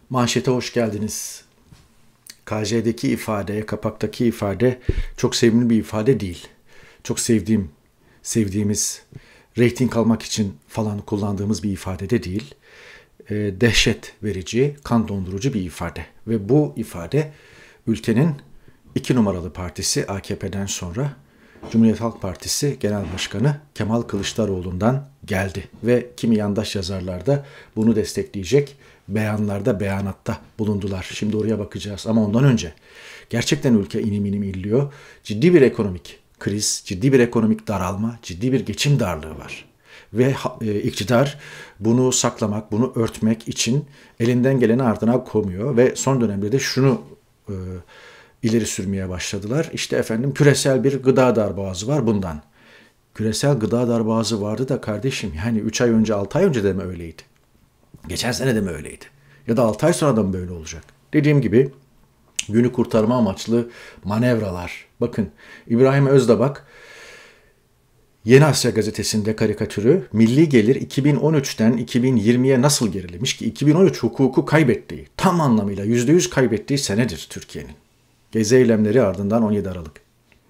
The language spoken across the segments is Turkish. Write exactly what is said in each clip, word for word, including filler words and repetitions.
Manşete hoş geldiniz. K J'deki ifade, kapaktaki ifade çok sevimli bir ifade değil. Çok sevdiğim, sevdiğimiz, reyting almak için falan kullandığımız bir ifade de değil. E, dehşet verici, kan dondurucu bir ifade. Ve bu ifade ülkenin iki numaralı partisi A K P'den sonra Cumhuriyet Halk Partisi Genel Başkanı Kemal Kılıçdaroğlu'ndan geldi. Ve kimi yandaş yazarlar da bunu destekleyecek beyanlarda, beyanatta bulundular. Şimdi oraya bakacağız ama ondan önce gerçekten ülke inim inim illiyor. Ciddi bir ekonomik kriz, ciddi bir ekonomik daralma, ciddi bir geçim darlığı var. Ve e, iktidar bunu saklamak, bunu örtmek için elinden geleni ardına koymuyor ve son dönemde de şunu e, ileri sürmeye başladılar. İşte efendim küresel bir gıda darboğazı var bundan. Küresel gıda darboğazı vardı da kardeşim yani üç ay önce, altı ay önce de mi öyleydi? Geçen sene de mi öyleydi? Ya da altı ay sonra da mı böyle olacak? Dediğim gibi günü kurtarma amaçlı manevralar. Bakın İbrahim Özdabak Yeni Asya gazetesinde karikatürü milli gelir iki bin on üçten iki bin yirmiye nasıl gerilemiş ki iki bin on üç hukuku kaybettiği, tam anlamıyla yüzde yüz kaybettiği senedir Türkiye'nin. Gezi eylemleri ardından on yedi Aralık.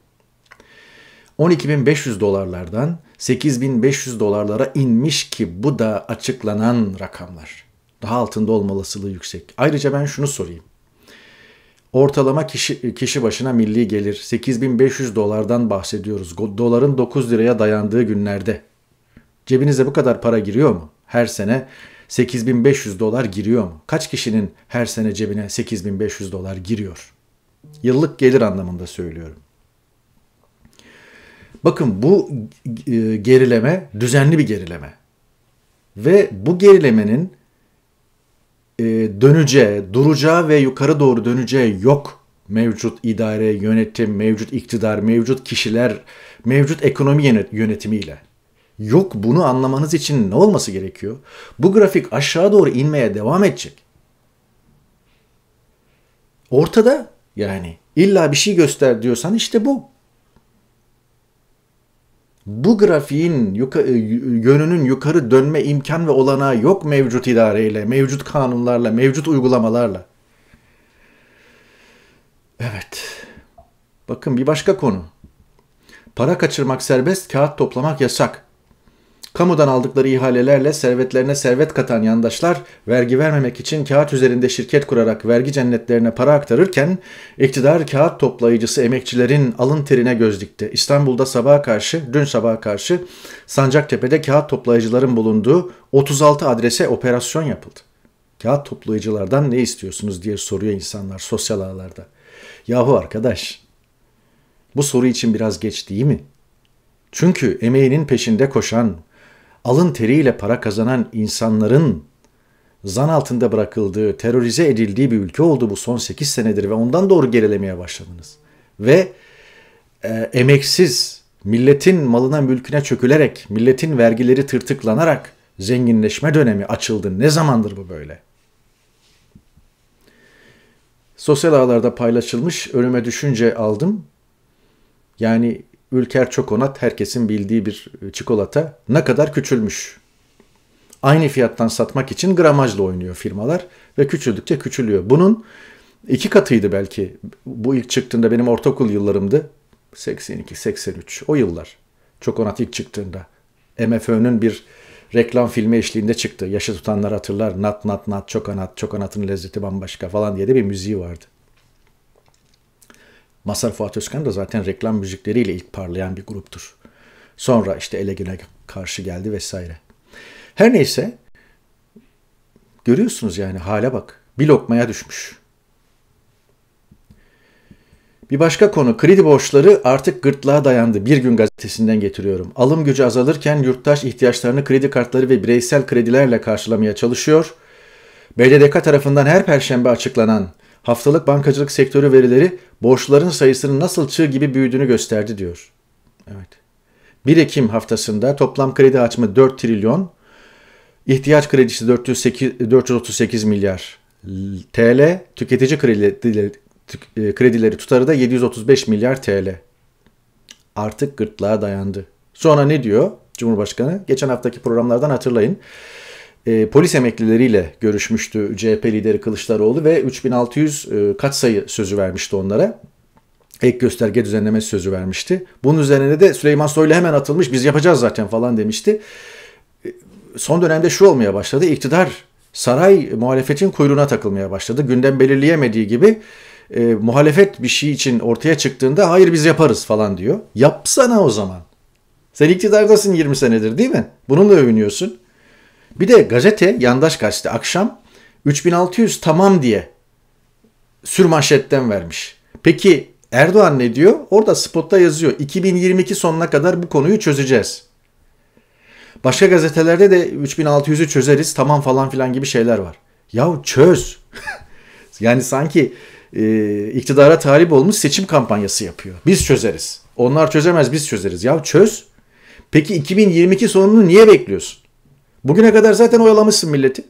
on iki bin beş yüz dolarlardan sekiz bin beş yüz dolarlara inmiş ki bu da açıklanan rakamlar. Daha altında olma olasılığı yüksek. Ayrıca ben şunu sorayım. Ortalama kişi, kişi başına milli gelir sekiz bin beş yüz dolardan bahsediyoruz. Doların dokuz liraya dayandığı günlerde. Cebinize bu kadar para giriyor mu? Her sene sekiz bin beş yüz dolar giriyor mu? Kaç kişinin her sene cebine sekiz bin beş yüz dolar giriyor? Yıllık gelir anlamında söylüyorum. Bakın bu gerileme düzenli bir gerileme. Ve bu gerilemenin döneceği, duracağı ve yukarı doğru döneceği yok. Mevcut idare, yönetim, mevcut iktidar, mevcut kişiler, mevcut ekonomi yönetimiyle. Yok, bunu anlamanız için ne olması gerekiyor? Bu grafik aşağı doğru inmeye devam edecek. Ortada yani illa bir şey göster diyorsan işte bu. Bu grafiğin yuka, yönünün yukarı dönme imkan ve olanağı yok mevcut idareyle, mevcut kanunlarla, mevcut uygulamalarla. Evet. Bakın bir başka konu. Para kaçırmak serbest, kağıt toplamak yasak. Kamudan aldıkları ihalelerle servetlerine servet katan yandaşlar vergi vermemek için kağıt üzerinde şirket kurarak vergi cennetlerine para aktarırken iktidar kağıt toplayıcısı emekçilerin alın terine göz dikti. İstanbul'da sabaha karşı, dün sabaha karşı Sancaktepe'de kağıt toplayıcıların bulunduğu otuz altı adrese operasyon yapıldı. Kağıt toplayıcılardan ne istiyorsunuz diye soruyor insanlar sosyal ağlarda. Yahu arkadaş, bu soru için biraz geç değil mi? Çünkü emeğinin peşinde koşan, alın teriyle para kazanan insanların zan altında bırakıldığı, terörize edildiği bir ülke oldu bu son sekiz senedir ve ondan doğru gerilemeye başladınız. Ve e, emeksiz, milletin malına mülküne çökülerek, milletin vergileri tırtıklanarak zenginleşme dönemi açıldı. Ne zamandır bu böyle? Sosyal ağlarda paylaşılmış, önüme düşünce aldım. Yani Ülker Çokonat herkesin bildiği bir çikolata ne kadar küçülmüş. Aynı fiyattan satmak için gramajla oynuyor firmalar ve küçüldükçe küçülüyor. Bunun iki katıydı belki. Bu ilk çıktığında benim ortaokul yıllarımdı. seksen iki seksen üç o yıllar. Çokonat ilk çıktığında. M F Ö'nün bir reklam filmi eşliğinde çıktı. Yaşı tutanlar hatırlar. Nat nat nat çokonat, çokonatın lezzeti bambaşka falan diye de bir müziği vardı. Mazhar Fuat Özkan da zaten reklam müzikleriyle ilk parlayan bir gruptur. Sonra işte Ele Güne karşı geldi vesaire. Her neyse görüyorsunuz yani hale bak. Bir lokmaya düşmüş. Bir başka konu, kredi borçları artık gırtlağa dayandı. Bir Gün gazetesinden getiriyorum. Alım gücü azalırken yurttaş ihtiyaçlarını kredi kartları ve bireysel kredilerle karşılamaya çalışıyor. B D D K tarafından her perşembe açıklanan haftalık bankacılık sektörü verileri borçluların sayısının nasıl çığ gibi büyüdüğünü gösterdi diyor. Evet. bir Ekim haftasında toplam kredi hacmi dört trilyon, ihtiyaç kredisi dört yüz otuz sekiz milyar T L, tüketici kredileri, kredileri tutarı da yedi yüz otuz beş milyar T L. Artık gırtlağa dayandı. Sonra ne diyor Cumhurbaşkanı? Geçen haftaki programlardan hatırlayın. e, polis emeklileriyle görüşmüştü C H P lideri Kılıçdaroğlu ve üç bin altı yüz e, katsayı sözü vermişti onlara. Ek gösterge düzenlemesi sözü vermişti. Bunun üzerine de Süleyman Soylu hemen atılmış, biz yapacağız zaten falan demişti. Son dönemde şu olmaya başladı, iktidar saray muhalefetin kuyruğuna takılmaya başladı. Gündem belirleyemediği gibi e, muhalefet bir şey için ortaya çıktığında hayır biz yaparız falan diyor. Yapsana o zaman. Sen iktidardasın yirmi senedir değil mi? Bununla övünüyorsun. Bir de gazete, yandaş gazete akşam üç bin altı yüz tamam diye sürmanşetten vermiş. Peki Erdoğan ne diyor? Orada spotta yazıyor. iki bin yirmi iki sonuna kadar bu konuyu çözeceğiz. Başka gazetelerde de üç bin altı yüzü çözeriz tamam falan filan gibi şeyler var. Yahu çöz. Yani sanki e, iktidara talip olmuş seçim kampanyası yapıyor. Biz çözeriz. Onlar çözemez biz çözeriz. Yahu çöz. Peki iki bin yirmi iki sonunu niye bekliyorsun? Bugüne kadar zaten oyalamışsın milleti.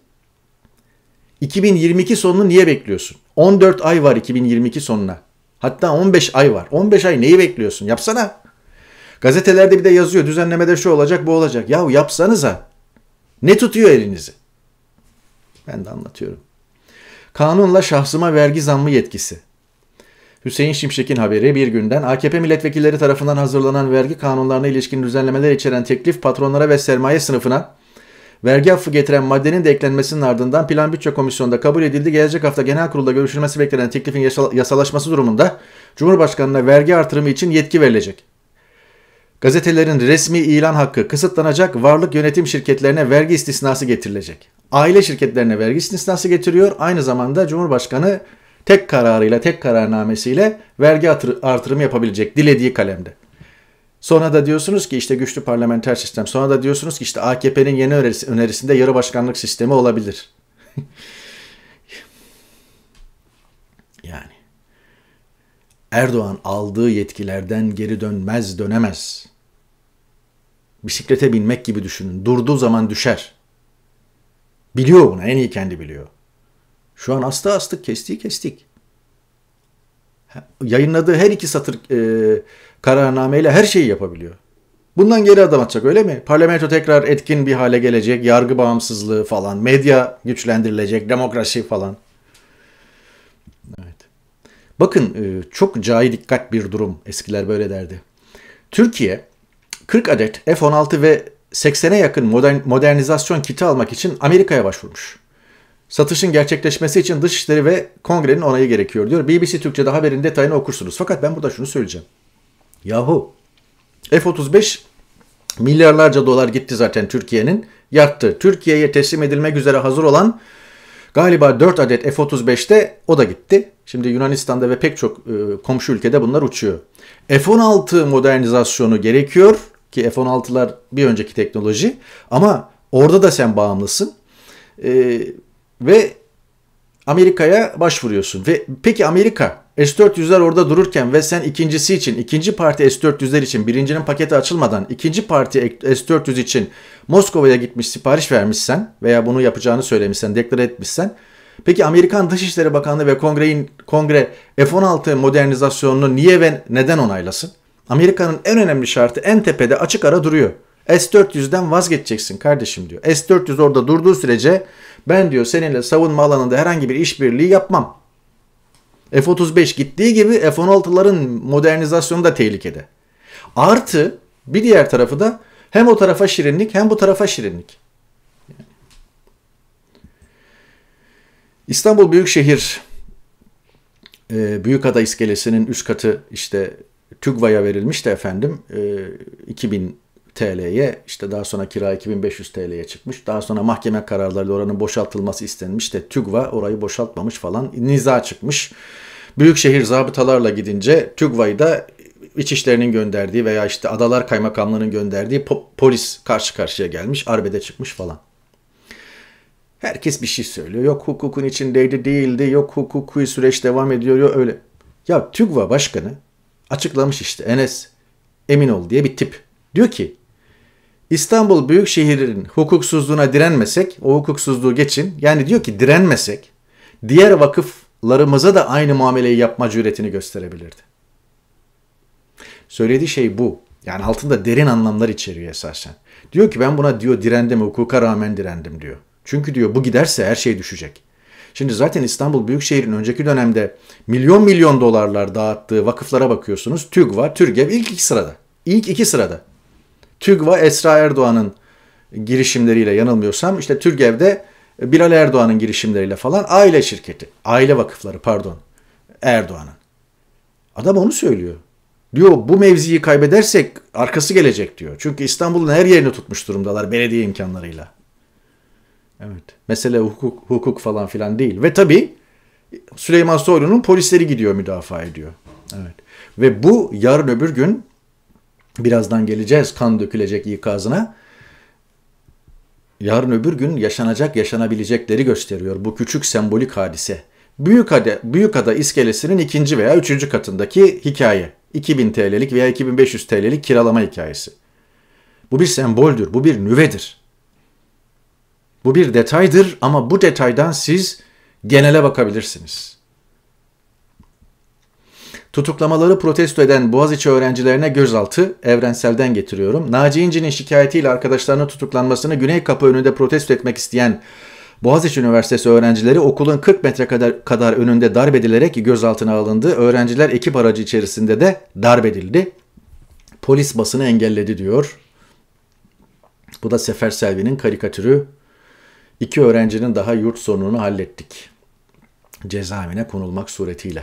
iki bin yirmi iki sonunu niye bekliyorsun? on dört ay var iki bin yirmi iki sonuna. Hatta on beş ay var. on beş ay neyi bekliyorsun? Yapsana. Gazetelerde bir de yazıyor. Düzenlemede şu olacak, bu olacak. Yahu yapsanıza. Ne tutuyor elinizi? Ben de anlatıyorum. Kanunla şahsıma vergi zammı yetkisi. Hüseyin Şimşek'in haberi bir günden. A K P milletvekilleri tarafından hazırlanan vergi kanunlarına ilişkin düzenlemeler içeren teklif patronlara ve sermaye sınıfına vergi affı getiren maddenin de eklenmesinin ardından Plan Bütçe Komisyonu'nda kabul edildi. Gelecek hafta genel kurulda görüşülmesi beklenen teklifin yasalaşması durumunda Cumhurbaşkanı'na vergi artırımı için yetki verilecek. Gazetelerin resmi ilan hakkı kısıtlanacak, varlık yönetim şirketlerine vergi istisnası getirilecek. Aile şirketlerine vergi istisnası getiriyor. Aynı zamanda Cumhurbaşkanı tek kararıyla, tek kararnamesiyle vergi artırımı yapabilecek dilediği kalemde. Sonra da diyorsunuz ki işte güçlü parlamenter sistem. Sonra da diyorsunuz ki işte A K P'nin yeni önerisinde yarı başkanlık sistemi olabilir. Yani Erdoğan aldığı yetkilerden geri dönmez, dönemez. Bisiklete binmek gibi düşünün. Durduğu zaman düşer. Biliyor bunu, en iyi kendi biliyor. Şu an astı astık, kestiği kestik. Yayınladığı her iki satır e, kararnameyle her şeyi yapabiliyor. Bundan geri adım atacak öyle mi? Parlamento tekrar etkin bir hale gelecek, yargı bağımsızlığı falan, medya güçlendirilecek, demokrasi falan. Evet. Bakın çok cahil dikkat bir durum. Eskiler böyle derdi. Türkiye kırk adet F on altı ve seksene yakın modern, modernizasyon kiti almak için Amerika'ya başvurmuş. Satışın gerçekleşmesi için Dışişleri ve Kongre'nin onayı gerekiyor diyor. B B C Türkçe'de haberin detayını okursunuz. Fakat ben burada şunu söyleyeceğim. Yahu F otuz beş milyarlarca dolar gitti zaten Türkiye'nin. Yattı. Türkiye'ye teslim edilmek üzere hazır olan galiba dört adet F otuz beşte o da gitti. Şimdi Yunanistan'da ve pek çok e, komşu ülkede bunlar uçuyor. F on altı modernizasyonu gerekiyor ki F on altılar bir önceki teknoloji ama orada da sen bağımlısın. E, ve Amerika'ya başvuruyorsun. Ve peki Amerika S dört yüzler orada dururken ve sen ikincisi için, ikinci parti S dört yüzler için birincinin paketi açılmadan ikinci parti S dört yüz için Moskova'ya gitmiş sipariş vermişsen veya bunu yapacağını söylemişsen, deklare etmişsen, peki Amerikan Dışişleri Bakanlığı ve Kongre'nin Kongre F on altı modernizasyonunu niye ve neden onaylasın? Amerika'nın en önemli şartı en tepede açık ara duruyor. S dört yüzden vazgeçeceksin kardeşim diyor. S dört yüz orada durduğu sürece ben diyor seninle savunma alanında herhangi bir işbirliği yapmam. F otuz beş gittiği gibi F on altıların modernizasyonu da tehlikede. Artı bir diğer tarafı da hem o tarafa şirinlik hem bu tarafa şirinlik. İstanbul Büyükşehir e, Büyükada İskelesi'nin üst katı işte TÜGVA'ya verilmişti efendim. E, iki bin T L'ye işte daha sonra kira iki bin beş yüz T L'ye çıkmış. Daha sonra mahkeme kararlarıyla oranın boşaltılması istenmiş de TÜGVA orayı boşaltmamış falan. Niza çıkmış. Büyükşehir zabıtalarla gidince TÜGVA'yı da İçişleri'nin gönderdiği veya işte Adalar Kaymakamlığı'nın gönderdiği po- polis karşı karşıya gelmiş. Arbede çıkmış falan. Herkes bir şey söylüyor. Yok hukukun içindeydi değildi. Yok hukuki süreç devam ediyor. Yok öyle. Ya TÜGVA başkanı açıklamış işte Enes Eminol diye bir tip. Diyor ki İstanbul Büyükşehir'in hukuksuzluğuna direnmesek, o hukuksuzluğu geçin. Yani diyor ki direnmesek diğer vakıflarımıza da aynı muameleyi yapma cüretini gösterebilirdi. Söylediği şey bu. Yani altında derin anlamlar içeriyor esasen. Diyor ki ben buna diyor direndim, hukuka rağmen direndim diyor. Çünkü diyor bu giderse her şey düşecek. Şimdi zaten İstanbul Büyükşehir'in önceki dönemde milyon milyon dolarlar dağıttığı vakıflara bakıyorsunuz. TÜGVA, TÜRGEV ilk iki sırada. İlk iki sırada. TÜGVA Esra Erdoğan'ın girişimleriyle yanılmıyorsam, işte TÜRGEV'de Bilal Erdoğan'ın girişimleriyle falan aile şirketi. Aile vakıfları pardon. Erdoğan'ın. Adam onu söylüyor. Diyor bu mevziyi kaybedersek arkası gelecek diyor. Çünkü İstanbul'un her yerini tutmuş durumdalar belediye imkanlarıyla. Evet. Mesele hukuk, hukuk falan filan değil. Ve tabii Süleyman Soylu'nun polisleri gidiyor müdafaa ediyor. Evet. Ve bu yarın öbür gün, birazdan geleceğiz kan dökülecek ikazına. Yarın öbür gün yaşanacak, yaşanabilecekleri gösteriyor bu küçük sembolik hadise. Büyükada, Büyükada iskelesinin ikinci veya üçüncü katındaki hikaye. iki bin T L'lik veya iki bin beş yüz T L'lik kiralama hikayesi. Bu bir semboldür, bu bir nüvedir. Bu bir detaydır ama bu detaydan siz genele bakabilirsiniz. Tutuklamaları protesto eden Boğaziçi öğrencilerine gözaltı, Evrensel'den getiriyorum. Naci İnci'nin şikayetiyle arkadaşlarının tutuklanmasını Güney Kapı önünde protesto etmek isteyen Boğaziçi Üniversitesi öğrencileri okulun kırk metre kadar, kadar önünde darp edilerek gözaltına alındı. Öğrenciler ekip aracı içerisinde de darp edildi. Polis basını engelledi diyor. Bu da Sefer Selvi'nin karikatürü. İki öğrencinin daha yurt sorununu hallettik. Cezaevine konulmak suretiyle.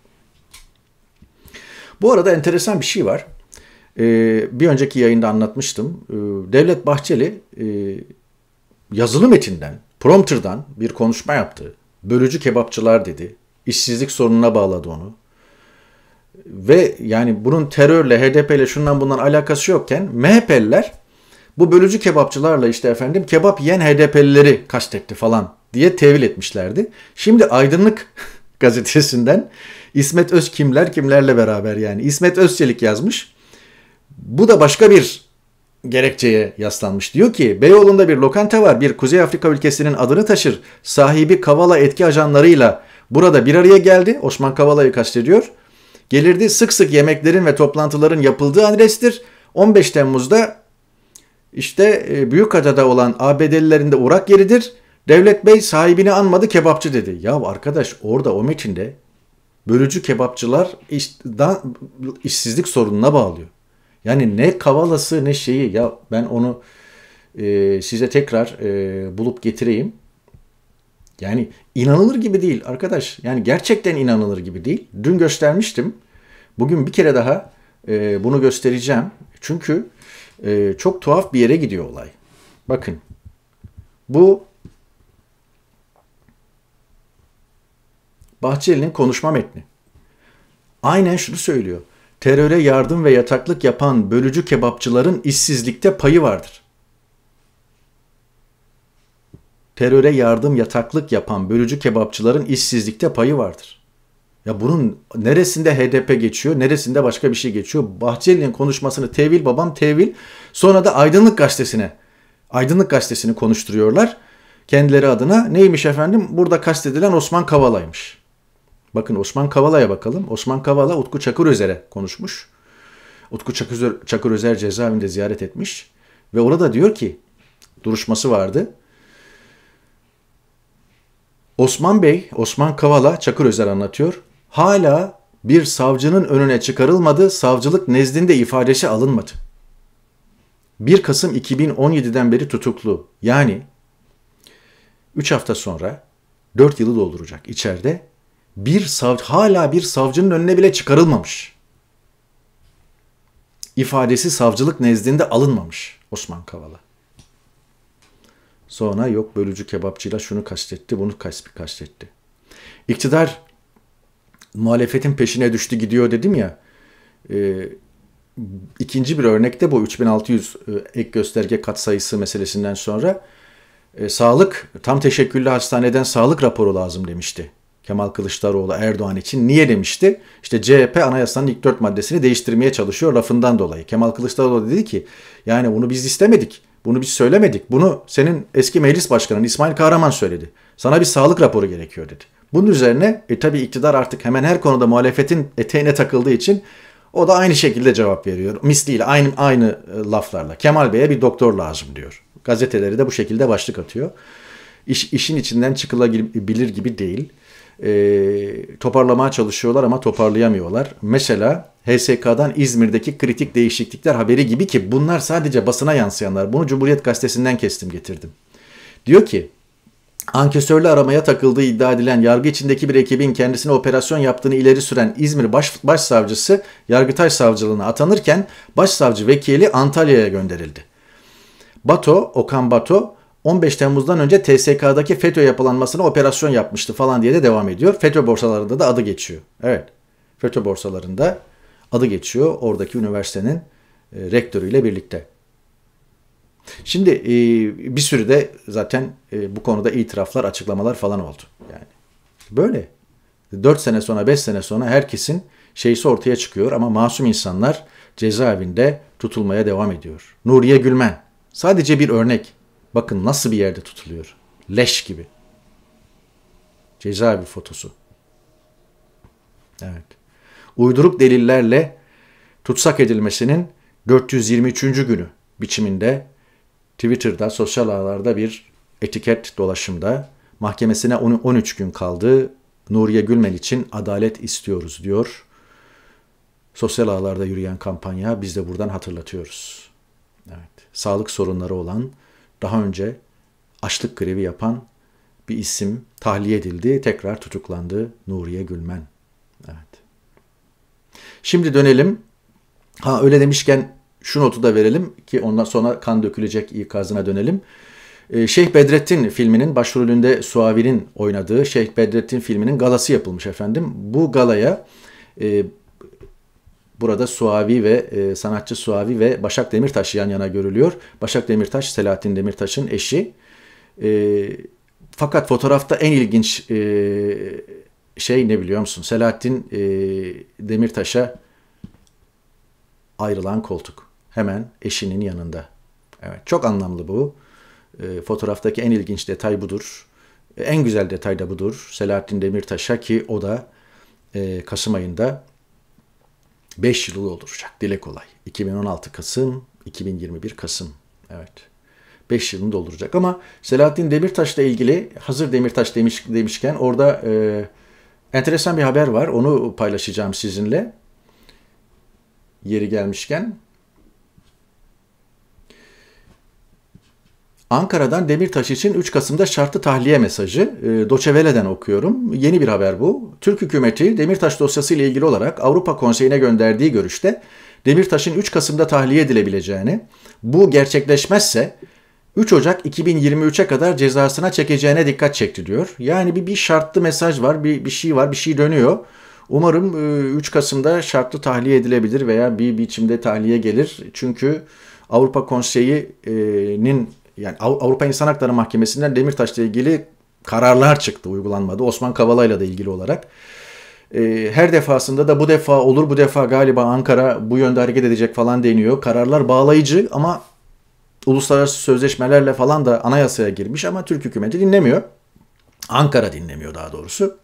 Bu arada enteresan bir şey var. Ee, bir önceki yayında anlatmıştım. Ee, Devlet Bahçeli e, yazılı metinden, prompterdan bir konuşma yaptı. Bölücü kebapçılar dedi. İşsizlik sorununa bağladı onu. Ve yani bunun terörle, H D P ile şundan bundan alakası yokken M H P'liler bu bölücü kebapçılarla işte efendim kebap yiyen H D P'lileri kastetti falan diye tevil etmişlerdi. Şimdi Aydınlık gazetesinden İsmet Öz kimler kimlerle beraber yani İsmet Özçelik yazmış. Bu da başka bir gerekçeye yaslanmış. Diyor ki Beyoğlu'nda bir lokanta var. Bir Kuzey Afrika ülkesinin adını taşır. Sahibi Kavala etki ajanlarıyla burada bir araya geldi. Osman Kavala'yı kastediyor. Gelirdi, sık sık yemeklerin ve toplantıların yapıldığı adrestir. on beş Temmuz'da işte Büyükada'da olan A B D'lilerin de uğrak yeridir. Devlet Bey sahibini anmadı, kebapçı dedi. Ya arkadaş orada o metinde bölücü kebapçılar iş, da, işsizlik sorununa bağlıyor. Yani ne Kavalası ne şeyi, ya ben onu e, size tekrar e, bulup getireyim. Yani inanılır gibi değil arkadaş. Yani gerçekten inanılır gibi değil. Dün göstermiştim. Bugün bir kere daha e, bunu göstereceğim. Çünkü e, çok tuhaf bir yere gidiyor olay. Bakın. Bu Bahçeli'nin konuşma metni. Aynen şunu söylüyor. Teröre yardım ve yataklık yapan bölücü kebapçıların işsizlikte payı vardır. Teröre yardım, yataklık yapan bölücü kebapçıların işsizlikte payı vardır. Ya bunun neresinde H D P geçiyor, neresinde başka bir şey geçiyor? Bahçeli'nin konuşmasını tevil babam tevil. Sonra da Aydınlık Gazetesi'ne, Aydınlık Gazetesi'ni konuşturuyorlar. Kendileri adına neymiş efendim? Burada kastedilen Osman Kavala'ymış. Bakın Osman Kavala'ya bakalım. Osman Kavala Utku Çakırözer'e konuşmuş. Utku Çakır, Çakırözer cezaevinde ziyaret etmiş. Ve orada diyor ki, duruşması vardı. Osman Bey, Osman Kavala, Çakırözer anlatıyor. Hala bir savcının önüne çıkarılmadı, savcılık nezdinde ifadesi alınmadı. bir Kasım iki bin on yedi'den beri tutuklu. Yani üç hafta sonra dört yılı dolduracak içeride. Bir savcı, hala bir savcının önüne bile çıkarılmamış. İfadesi savcılık nezdinde alınmamış Osman Kavala. Sonra yok bölücü kebapçıyla şunu kastetti, bunu kastetti. İktidar muhalefetin peşine düştü gidiyor dedim ya. E, ikinci bir örnekte bu üç bin altı yüz e, ek gösterge katsayısı meselesinden sonra e, sağlık, tam teşekküllü hastaneden sağlık raporu lazım demişti Kemal Kılıçdaroğlu Erdoğan için. Niye demişti? İşte C H P anayasanın ilk dört maddesini değiştirmeye çalışıyor lafından dolayı. Kemal Kılıçdaroğlu dedi ki yani bunu biz istemedik. Bunu biz söylemedik. Bunu senin eski meclis başkanın İsmail Kahraman söyledi. Sana bir sağlık raporu gerekiyor dedi. Bunun üzerine e, tabii iktidar artık hemen her konuda muhalefetin eteğine takıldığı için o da aynı şekilde cevap veriyor. Misliyle aynı aynı e, laflarla. Kemal Bey'e bir doktor lazım diyor. Gazeteleri de bu şekilde başlık atıyor. İş, işin içinden çıkılabilir gibi değil. E, toparlamaya çalışıyorlar ama toparlayamıyorlar. Mesela H S K'dan İzmir'deki kritik değişiklikler haberi gibi ki bunlar sadece basına yansıyanlar. Bunu Cumhuriyet Gazetesi'nden kestim getirdim. Diyor ki, ankesörlü aramaya takıldığı iddia edilen yargı içindeki bir ekibin kendisine operasyon yaptığını ileri süren İzmir Baş, Başsavcısı Yargıtay Savcılığına atanırken Başsavcı vekili Antalya'ya gönderildi. Bato, Okan Bato on beş Temmuz'dan önce T S K'daki FETÖ yapılanmasına operasyon yapmıştı falan diye de devam ediyor. FETÖ borsalarında da adı geçiyor. Evet, FETÖ borsalarında adı geçiyor oradaki üniversitenin e, rektörüyle birlikte. Şimdi e, bir sürü de zaten e, bu konuda itiraflar, açıklamalar falan oldu. Yani böyle. dört sene sonra, beş sene sonra herkesin şeysi ortaya çıkıyor ama masum insanlar cezaevinde tutulmaya devam ediyor. Nuriye Gülmen sadece bir örnek. Bakın nasıl bir yerde tutuluyor. Leş gibi. Cezaevi fotosu. Evet. Uyduruk delillerle tutsak edilmesinin dört yüz yirmi üçüncü günü biçiminde Twitter'da, sosyal ağlarda bir etiket dolaşımda mahkemesine on üç gün kaldı. Nuriye Gülmen için adalet istiyoruz diyor. Sosyal ağlarda yürüyen kampanya biz de buradan hatırlatıyoruz. Evet. Sağlık sorunları olan, daha önce açlık grevi yapan bir isim tahliye edildi, tekrar tutuklandı. Nuriye Gülmen. Evet. Şimdi dönelim. Ha öyle demişken şu notu da verelim ki ondan sonra kan dökülecek ikazına dönelim. Ee, Şeyh Bedrettin filminin başrolünde Suavi'nin oynadığı Şeyh Bedrettin filminin galası yapılmış efendim. Bu galaya e, burada Suavi ve e, sanatçı Suavi ve Başak Demirtaş yan yana görülüyor. Başak Demirtaş, Selahattin Demirtaş'ın eşi. E, fakat fotoğrafta en ilginç e, şey ne biliyor musun? Selahattin e, Demirtaş'a ayrılan koltuk. Hemen eşinin yanında. Evet, çok anlamlı bu. E, fotoğraftaki en ilginç detay budur. E, en güzel detay da budur. Selahattin Demirtaş'a ki o da e, Kasım ayında beş yılı dolduracak. Dile kolay. iki bin on altı Kasım, iki bin yirmi bir Kasım. Evet. beş yılını dolduracak. Ama Selahattin Demirtaş'la ilgili hazır Demirtaş demiş, demişken orada e, enteresan bir haber var. Onu paylaşacağım sizinle. Yeri gelmişken. Ankara'dan Demirtaş için üç Kasım'da şartlı tahliye mesajı. E, Deutsche Welle'den okuyorum. Yeni bir haber bu. Türk hükümeti Demirtaş dosyası ile ilgili olarak Avrupa Konseyi'ne gönderdiği görüşte Demirtaş'ın üç Kasım'da tahliye edilebileceğini, bu gerçekleşmezse üç Ocak iki bin yirmi üçe kadar cezasına çekeceğine dikkat çekti diyor. Yani bir, bir şartlı mesaj var, bir, bir şey var, bir şey dönüyor. Umarım üç Kasım'da şartlı tahliye edilebilir veya bir biçimde tahliye gelir. Çünkü Avrupa Konseyi'nin yani Avrupa İnsan Hakları Mahkemesi'nden Demirtaş'la ilgili kararlar çıktı, uygulanmadı. Osman Kavala'yla da ilgili olarak. Her defasında da bu defa olur, bu defa galiba Ankara bu yönde hareket edecek falan deniyor. Kararlar bağlayıcı ama uluslararası sözleşmelerle falan da anayasaya girmiş ama Türk hükümeti dinlemiyor. Ankara dinlemiyor daha doğrusu.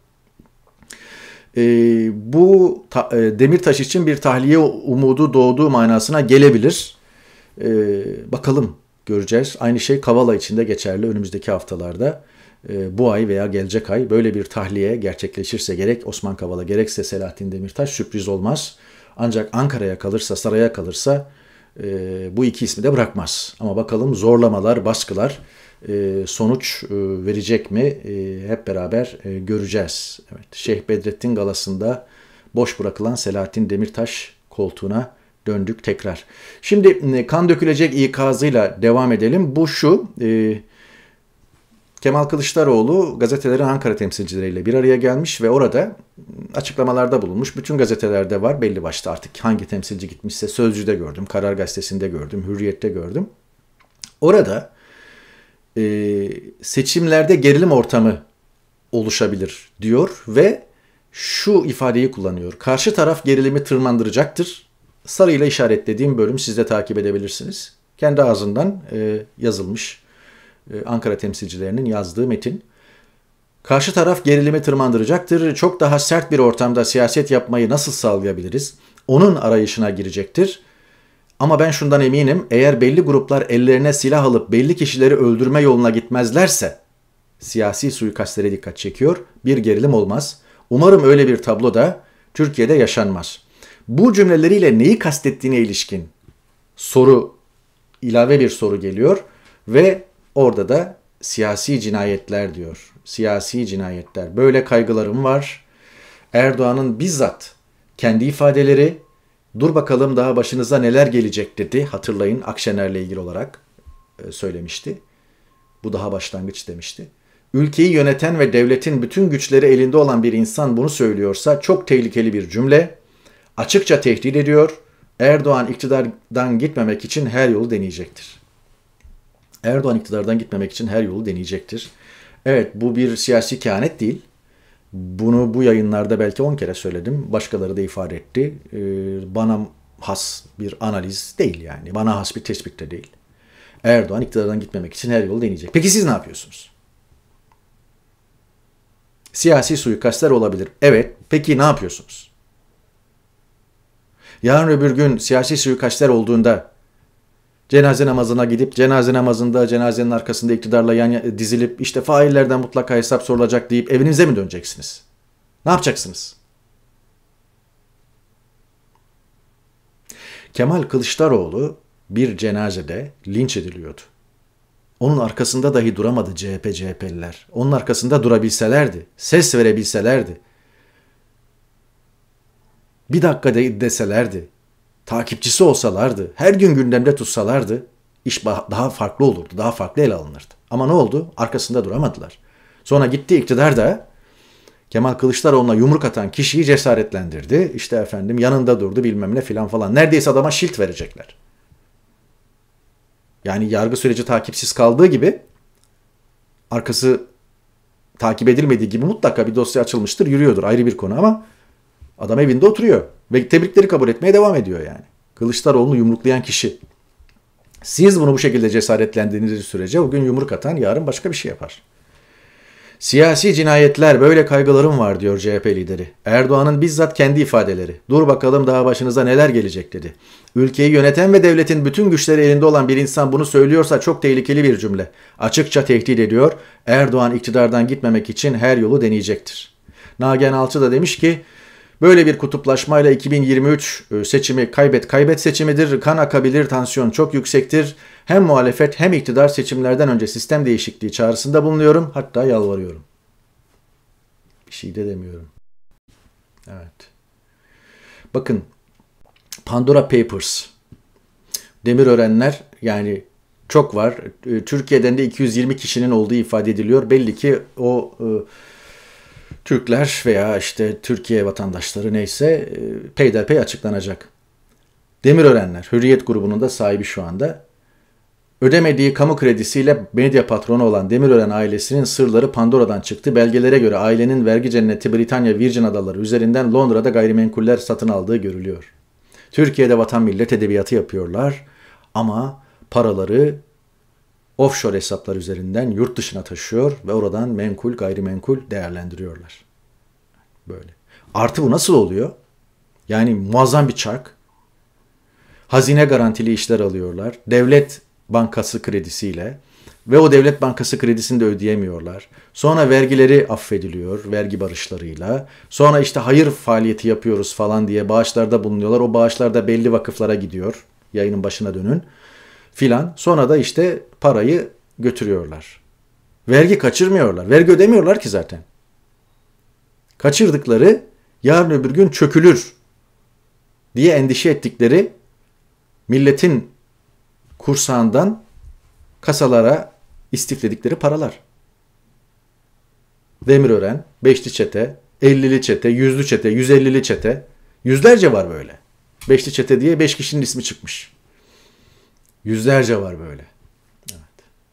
E, bu ta, e, Demirtaş için bir tahliye umudu doğduğu manasına gelebilir. E, bakalım, göreceğiz. Aynı şey Kavala için de geçerli. Önümüzdeki haftalarda e, bu ay veya gelecek ay böyle bir tahliye gerçekleşirse gerek Osman Kavala gerekse Selahattin Demirtaş sürpriz olmaz. Ancak Ankara'ya kalırsa, saraya kalırsa e, bu iki ismi de bırakmaz. Ama bakalım zorlamalar, baskılar e, sonuç e, verecek mi? E, hep beraber e, göreceğiz. Evet, Şeyh Bedrettin galasında boş bırakılan Selahattin Demirtaş koltuğuna döndük tekrar. Şimdi kan dökülecek ikazıyla devam edelim. Bu şu, e, Kemal Kılıçdaroğlu gazetelerin Ankara temsilcileriyle bir araya gelmiş ve orada açıklamalarda bulunmuş. Bütün gazetelerde var, belli başta artık hangi temsilci gitmişse. Sözcü'de gördüm, Karar Gazetesi'nde gördüm, Hürriyet'te gördüm. Orada e, seçimlerde gerilim ortamı oluşabilir diyor ve şu ifadeyi kullanıyor. Karşı taraf gerilimi tırmandıracaktır. Sarıyla işaretlediğim bölüm siz de takip edebilirsiniz. Kendi ağzından e, yazılmış. Ankara temsilcilerinin yazdığı metin. Karşı taraf gerilimi tırmandıracaktır. Çok daha sert bir ortamda siyaset yapmayı nasıl sağlayabiliriz? Onun arayışına girecektir. Ama ben şundan eminim, eğer belli gruplar ellerine silah alıp belli kişileri öldürme yoluna gitmezlerse, siyasi suikastlere dikkat çekiyor. Bir gerilim olmaz. Umarım öyle bir tablo da Türkiye'de yaşanmaz. Bu cümleleriyle neyi kastettiğine ilişkin soru, ilave bir soru geliyor ve orada da siyasi cinayetler diyor. Siyasi cinayetler. Böyle kaygılarım var. Erdoğan'ın bizzat kendi ifadeleri, dur bakalım daha başınıza neler gelecek dedi. Hatırlayın, Akşener'le ilgili olarak söylemişti. Bu daha başlangıç demişti. Ülkeyi yöneten ve devletin bütün güçleri elinde olan bir insan bunu söylüyorsa çok tehlikeli bir cümle. Açıkça tehdit ediyor. Erdoğan iktidardan gitmemek için her yolu deneyecektir. Erdoğan iktidardan gitmemek için her yolu deneyecektir. Evet, bu bir siyasi kehanet değil. Bunu bu yayınlarda belki on kere söyledim. Başkaları da ifade etti. Ee, bana has bir analiz değil yani. Bana has bir tespit de değil. Erdoğan iktidardan gitmemek için her yolu deneyecek. Peki siz ne yapıyorsunuz? Siyasi suikastler olabilir. Evet. Peki ne yapıyorsunuz? Yarın öbür gün siyasi suikastler olduğunda cenaze namazına gidip cenaze namazında cenazenin arkasında iktidarla yan dizilip işte faillerden mutlaka hesap sorulacak deyip evinize mi döneceksiniz? Ne yapacaksınız? Kemal Kılıçdaroğlu bir cenazede linç ediliyordu. Onun arkasında dahi duramadı C H P C H P'liler. Onun arkasında durabilselerdi, ses verebilselerdi, bir dakika de deselerdi, takipçisi olsalardı, her gün gündemde tutsalardı, iş daha farklı olurdu, daha farklı ele alınırdı. Ama ne oldu? Arkasında duramadılar. Sonra gitti iktidar da Kemal Kılıçdaroğlu'na yumruk atan kişiyi cesaretlendirdi. İşte efendim yanında durdu bilmem ne filan falan. Neredeyse adama şilt verecekler. Yani yargı süreci takipsiz kaldığı gibi, arkası takip edilmediği gibi mutlaka bir dosya açılmıştır, yürüyordur. Ayrı bir konu ama adam evinde oturuyor ve tebrikleri kabul etmeye devam ediyor yani. Kılıçdaroğlu'nu yumruklayan kişi. Siz bunu bu şekilde cesaretlendiğiniz sürece o gün yumruk atan yarın başka bir şey yapar. Siyasi cinayetler, böyle kaygılarım var diyor C H P lideri. Erdoğan'ın bizzat kendi ifadeleri. Dur bakalım daha başınıza neler gelecek dedi. Ülkeyi yöneten ve devletin bütün güçleri elinde olan bir insan bunu söylüyorsa çok tehlikeli bir cümle. Açıkça tehdit ediyor. Erdoğan iktidardan gitmemek için her yolu deneyecektir. Nagihan Alçı da demiş ki, böyle bir kutuplaşmayla iki bin yirmi üç seçimi kaybet kaybet seçimidir. Kan akabilir, tansiyon çok yüksektir. Hem muhalefet hem iktidar seçimlerden önce sistem değişikliği çağrısında bulunuyorum. Hatta yalvarıyorum. Bir şey de demiyorum. Evet. Bakın, Pandora Papers, Demirörenler, yani çok var. Türkiye'den de iki yüz yirmi kişinin olduğu ifade ediliyor. Belli ki o Türkler veya işte Türkiye vatandaşları neyse peyderpey açıklanacak. Demirörenler, Hürriyet grubunun da sahibi şu anda. Ödemediği kamu kredisiyle medya patronu olan Demirören ailesinin sırları Pandora'dan çıktı. Belgelere göre ailenin vergi cenneti Britanya Virgin Adaları üzerinden Londra'da gayrimenkuller satın aldığı görülüyor. Türkiye'de vatan millet edebiyatı yapıyorlar ama paraları offshore hesaplar üzerinden yurt dışına taşıyor ve oradan menkul gayrimenkul değerlendiriyorlar. Böyle. Artı bu nasıl oluyor? Yani muazzam bir çark. Hazine garantili işler alıyorlar. Devlet bankası kredisiyle ve o devlet bankası kredisini de ödeyemiyorlar. Sonra vergileri affediliyor vergi barışlarıyla. Sonra işte hayır faaliyeti yapıyoruz falan diye bağışlarda bulunuyorlar. O bağışlar da belli vakıflara gidiyor. Yayının başına dönün filan. Sonra da işte parayı götürüyorlar. Vergi kaçırmıyorlar. Vergi ödemiyorlar ki zaten. Kaçırdıkları yarın öbür gün çökülür diye endişe ettikleri milletin kursağından kasalara istifledikleri paralar. Demirören, beşli çete, ellili çete, yüzlü çete, yüz ellili çete. Yüzlerce var böyle. Beşli çete diye beş kişinin ismi çıkmış. Yüzlerce var böyle. Evet.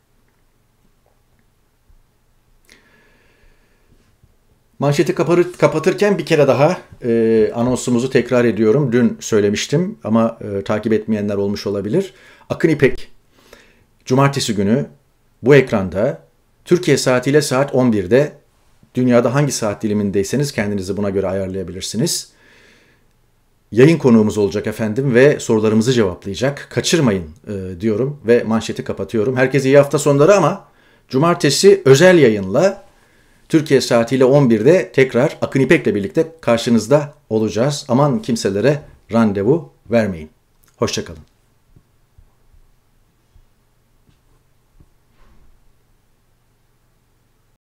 Manşeti kapatırken bir kere daha e, anonsumuzu tekrar ediyorum. Dün söylemiştim ama e, takip etmeyenler olmuş olabilir. Akın İpek, cumartesi günü bu ekranda Türkiye saatiyle saat on birde, dünyada hangi saat dilimindeyseniz kendinizi buna göre ayarlayabilirsiniz. Yayın konuğumuz olacak efendim ve sorularımızı cevaplayacak. Kaçırmayın e, diyorum ve manşeti kapatıyorum. Herkese iyi hafta sonları ama Cumartesi özel yayınla Türkiye saatiyle on birde tekrar Akın İpek'le birlikte karşınızda olacağız. Aman kimselere randevu vermeyin. Hoşça kalın.